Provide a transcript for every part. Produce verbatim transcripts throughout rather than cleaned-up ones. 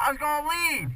I was gonna lead.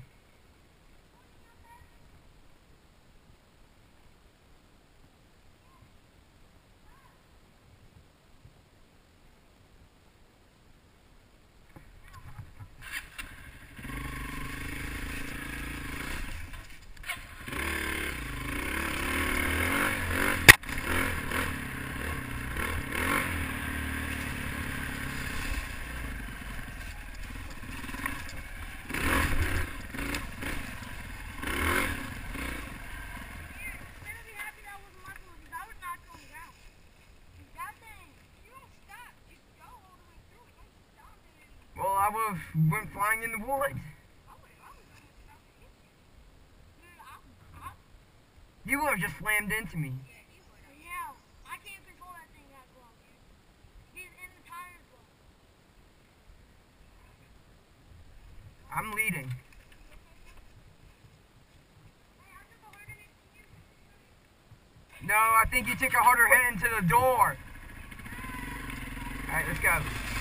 I would have went flying in the woods. You would have just slammed into me. Yeah, I can't control that thing that well, dude. He's in the tires though. I'm leading. No, I think you took a harder hit into the door. Alright, let's go.